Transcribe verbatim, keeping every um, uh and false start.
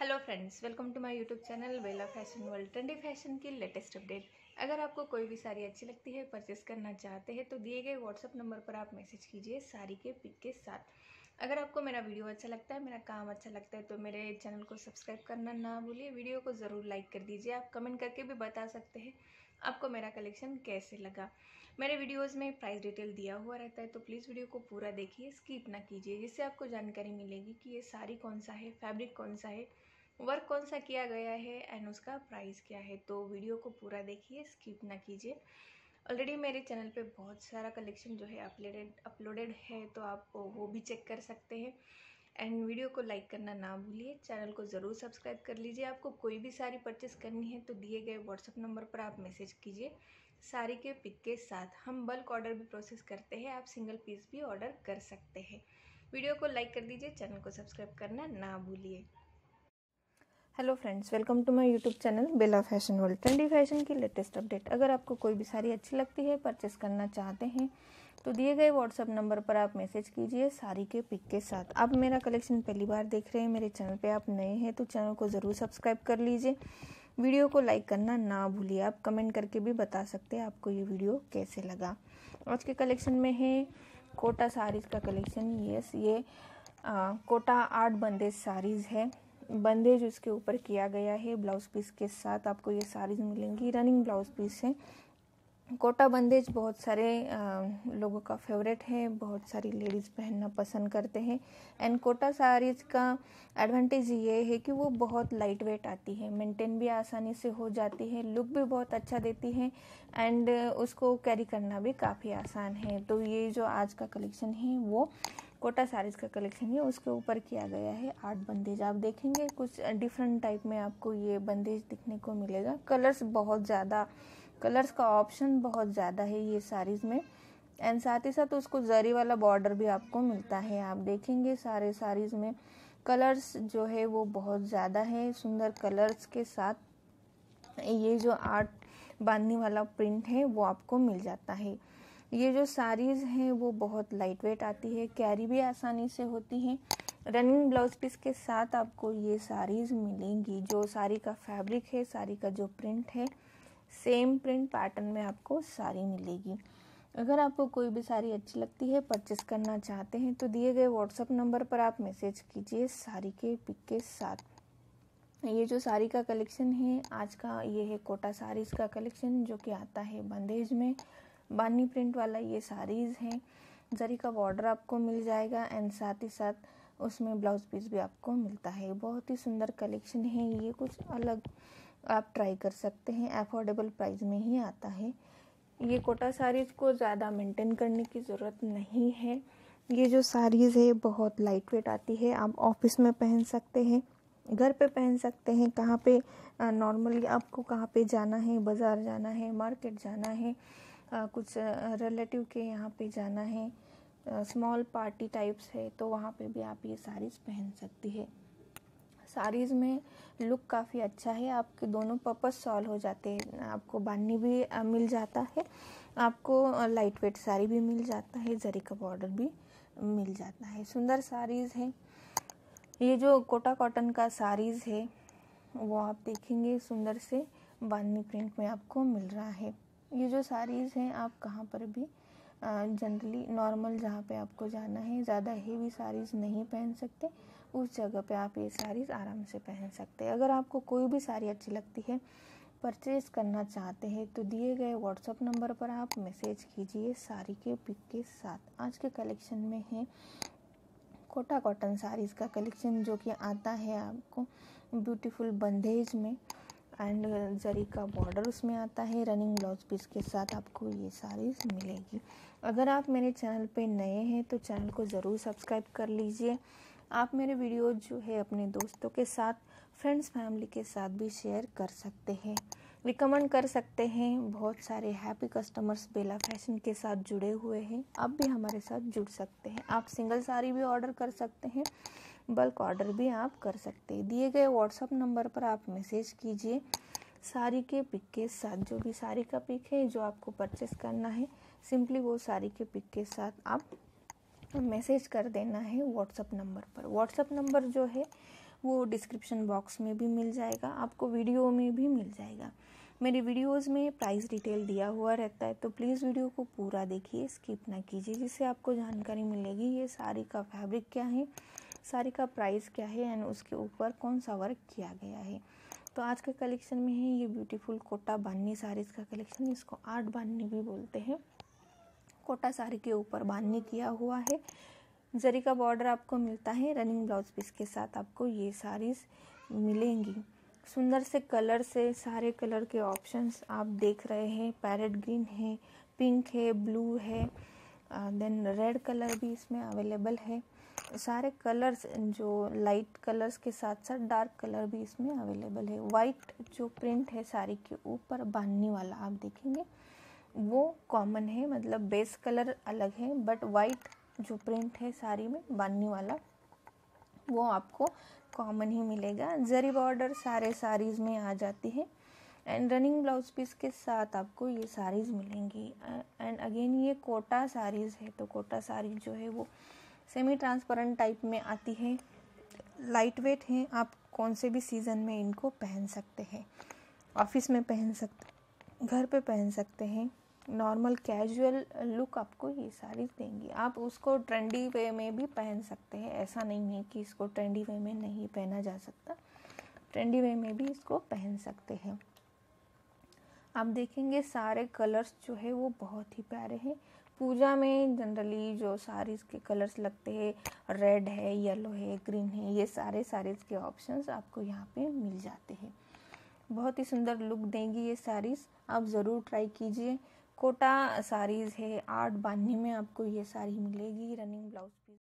Hello friends, welcome to my YouTube channel Bela fashion world. Trendy fashion की latest update. अगर आपको कोई भी साड़ी अच्छी लगती है, परचेस करना चाहते हैं तो दिए गए व्हाट्सअप नंबर पर आप मैसेज कीजिए साड़ी के पिक के साथ। अगर आपको मेरा वीडियो अच्छा लगता है, मेरा काम अच्छा लगता है तो मेरे चैनल को सब्सक्राइब करना ना भूलिए। वीडियो को ज़रूर लाइक कर दीजिए। आप कमेंट करके भी बता सकते हैं आपको मेरा कलेक्शन कैसे लगा। मेरे वीडियोस में प्राइस डिटेल दिया हुआ रहता है तो प्लीज़ वीडियो को पूरा देखिए, स्किप ना कीजिए, जिससे आपको जानकारी मिलेगी कि ये साड़ी कौन सा है, फैब्रिक कौन सा है, वर्क कौन सा किया गया है एंड उसका प्राइस क्या है। तो वीडियो को पूरा देखिए, स्किप ना कीजिए। ऑलरेडी मेरे चैनल पे बहुत सारा कलेक्शन जो है अपलोडेड अपलोडेड है, तो आप वो भी चेक कर सकते हैं। एंड वीडियो को लाइक करना ना भूलिए, चैनल को ज़रूर सब्सक्राइब कर लीजिए। आपको कोई भी साड़ी परचेस करनी है तो दिए गए व्हाट्सअप नंबर पर आप मैसेज कीजिए साड़ी के पिक के साथ। हम बल्क ऑर्डर भी प्रोसेस करते हैं, आप सिंगल पीस भी ऑर्डर कर सकते हैं। वीडियो को लाइक कर दीजिए, चैनल को सब्सक्राइब करना ना भूलिए। Hello friends, welcome to my YouTube channel Bela fashion world. Trendy fashion की लेटेस्ट अपडेट। अगर आपको कोई भी साड़ी अच्छी लगती है, परचेस करना चाहते हैं तो दिए गए व्हाट्सअप नंबर पर आप मैसेज कीजिए साड़ी के पिक के साथ। आप मेरा कलेक्शन पहली बार देख रहे हैं, मेरे चैनल पे आप नए हैं तो चैनल को ज़रूर सब्सक्राइब कर लीजिए। वीडियो को लाइक करना ना भूलिए। आप कमेंट करके भी बता सकते हैं आपको ये वीडियो कैसे लगा। आज के कलेक्शन में है कोटा साड़ीज़ का कलेक्शन। यस, ये आ, कोटा आर्ट बंदेज साड़ीज़ है। बंदेज उसके ऊपर किया गया है ब्लाउज पीस के साथ। आपको ये साड़ीज मिलेंगी, रनिंग ब्लाउज पीस है। कोटा बंदेज बहुत सारे आ, लोगों का फेवरेट है, बहुत सारी लेडीज़ पहनना पसंद करते हैं। एंड कोटा साड़ीज़ का एडवांटेज ये है कि वो बहुत लाइट वेट आती है, मेंटेन भी आसानी से हो जाती है, लुक भी बहुत अच्छा देती है एंड उसको कैरी करना भी काफ़ी आसान है। तो ये जो आज का कलेक्शन है वो कोटा साड़ीज़ का कलेक्शन है, उसके ऊपर किया गया है आर्ट बंदेज। आप देखेंगे कुछ डिफरेंट टाइप में आपको ये बंदेज दिखने को मिलेगा। कलर्स बहुत ज़्यादा, कलर्स का ऑप्शन बहुत ज़्यादा है ये साड़ीज़ में। एंड साथ ही साथ उसको जरी वाला बॉर्डर भी आपको मिलता है। आप देखेंगे सारे साड़ीज़ में कलर्स जो है वो बहुत ज़्यादा है, सुंदर कलर्स के साथ ये जो आर्ट बांधने वाला प्रिंट है वो आपको मिल जाता है। ये जो साड़ीज़ हैं वो बहुत लाइट वेट आती है, कैरी भी आसानी से होती है। रनिंग ब्लाउज पीस के साथ आपको ये साड़ीज़ मिलेंगी। जो साड़ी का फैब्रिक है, साड़ी का जो प्रिंट है, सेम प्रिंट पैटर्न में आपको साड़ी मिलेगी। अगर आपको कोई भी साड़ी अच्छी लगती है, परचेस करना चाहते हैं तो दिए गए व्हाट्सअप नंबर पर आप मैसेज कीजिए साड़ी के पिक के साथ। ये जो साड़ी का कलेक्शन है आज का, ये है कोटा साड़ीज़ का कलेक्शन जो कि आता है बंदेज में। बानी प्रिंट वाला ये साड़ीज़ है, जरी का बॉर्डर आपको मिल जाएगा एंड साथ ही साथ उसमें ब्लाउज पीस भी आपको मिलता है। बहुत ही सुंदर कलेक्शन है ये, कुछ अलग आप ट्राई कर सकते हैं। अफोर्डेबल प्राइस में ही आता है। ये कोटा साड़ीज़ को ज़्यादा मेंटेन करने की ज़रूरत नहीं है। ये जो साड़ीज़ है बहुत लाइट वेट आती है। आप ऑफिस में पहन सकते हैं, घर पे पहन सकते हैं, कहाँ पे नॉर्मली आपको कहाँ पे जाना है, बाज़ार जाना है, मार्केट जाना है, आ, कुछ रिलेटिव के यहाँ पे जाना है, स्मॉल पार्टी टाइप्स है तो वहाँ पे भी आप ये साड़ीज़ पहन सकती है। साड़ीज़ में लुक काफ़ी अच्छा है, आपके दोनों पर्पस सॉल्व हो जाते हैं। आपको बानी भी मिल जाता है, आपको लाइट वेट साड़ी भी मिल जाता है, जरी का बॉर्डर भी मिल जाता है। सुंदर साड़ीज़ है। ये जो कोटा कॉटन का साड़ीज़ है वो आप देखेंगे सुंदर से बांधनी प्रिंट में आपको मिल रहा है। ये जो साड़ीज़ हैं आप कहाँ पर भी जनरली नॉर्मल जहाँ पे आपको जाना है, ज़्यादा हेवी साड़ीज़ नहीं पहन सकते, उस जगह पे आप ये साड़ीज़ आराम से पहन सकते हैं। अगर आपको कोई भी साड़ी अच्छी लगती है, परचेज़ करना चाहते हैं तो दिए गए व्हाट्सअप नंबर पर आप मैसेज कीजिए साड़ी के पिक के साथ। आज के कलेक्शन में है कोटा कॉटन साड़ीज़ का कलेक्शन जो कि आता है आपको ब्यूटीफुल बंदेज में एंड जरी का बॉर्डर उसमें आता है। रनिंग ब्लाउज पीस के साथ आपको ये साड़ीज़ मिलेगी। अगर आप मेरे चैनल पे नए हैं तो चैनल को ज़रूर सब्सक्राइब कर लीजिए। आप मेरे वीडियो जो है अपने दोस्तों के साथ, फ्रेंड्स फैमिली के साथ भी शेयर कर सकते हैं, रिकमेंड कर सकते हैं। बहुत सारे हैप्पी कस्टमर्स बेला फैशन के साथ जुड़े हुए हैं, आप भी हमारे साथ जुड़ सकते हैं। आप सिंगल साड़ी भी ऑर्डर कर सकते हैं, बल्क ऑर्डर भी आप कर सकते हैं। दिए गए व्हाट्सअप नंबर पर आप मैसेज कीजिए साड़ी के पिक के साथ। जो भी साड़ी का पिक है जो आपको परचेस करना है, सिंपली वो साड़ी के पिक के साथ आप मैसेज कर देना है व्हाट्सअप नंबर पर। व्हाट्सअप नंबर जो है वो डिस्क्रिप्शन बॉक्स में भी मिल जाएगा, आपको वीडियो में भी मिल जाएगा। मेरी वीडियोस में प्राइस डिटेल दिया हुआ रहता है, तो प्लीज़ वीडियो को पूरा देखिए, स्किप ना कीजिए, जिससे आपको जानकारी मिलेगी ये साड़ी का फैब्रिक क्या है, साड़ी का प्राइस क्या है एंड उसके ऊपर कौन सा वर्क किया गया है। तो आज के कलेक्शन में है ये ब्यूटीफुल कोटा बांधनी साड़ीज़ का कलेक्शन। इसको आर्ट बांधनी भी बोलते हैं। कोटा साड़ी के ऊपर बांधनी किया हुआ है, जरी का बॉर्डर आपको मिलता है। रनिंग ब्लाउज पीस के साथ आपको ये साड़ीज़ मिलेंगी। सुंदर से कलर से सारे कलर के ऑप्शंस आप देख रहे हैं। पैरेट ग्रीन है, पिंक है, ब्लू है, देन रेड कलर भी इसमें अवेलेबल है। सारे कलर्स जो लाइट कलर्स के साथ साथ डार्क कलर भी इसमें अवेलेबल है। वाइट जो प्रिंट है साड़ी के ऊपर बांधने वाला आप देखेंगे वो कॉमन है, मतलब बेस कलर अलग है, बट वाइट जो प्रिंट है साड़ी में बांधने वाला वो आपको कॉमन ही मिलेगा। जरी बॉर्डर सारे साड़ीज़ में आ जाती है एंड रनिंग ब्लाउज पीस के साथ आपको ये साड़ीज़ मिलेंगी। एंड अगेन ये कोटा साड़ीज़ है, तो कोटा साड़ी जो है वो सेमी ट्रांसपेरेंट टाइप में आती है, लाइट वेट है। आप कौन से भी सीज़न में इनको पहन सकते हैं, ऑफिस में पहन सकते, घर पे पहन सकते हैं, नॉर्मल कैजुअल लुक आपको ये साड़ी देंगी। आप उसको ट्रेंडी वे में भी पहन सकते हैं, ऐसा नहीं है कि इसको ट्रेंडी वे में नहीं पहना जा सकता, ट्रेंडी वे में भी इसको पहन सकते हैं। आप देखेंगे सारे कलर्स जो है वो बहुत ही प्यारे हैं। पूजा में जनरली जो साड़ीज़ के कलर्स लगते हैं, रेड है, येलो है, ग्रीन है, ये सारे साड़ीज़ के ऑप्शंस आपको यहाँ पे मिल जाते हैं। बहुत ही सुंदर लुक देंगी ये साड़ीज़, आप ज़रूर ट्राई कीजिए। कोटा साड़ीज़ है, आर्ट बांधने में आपको ये साड़ी मिलेगी। Running blouse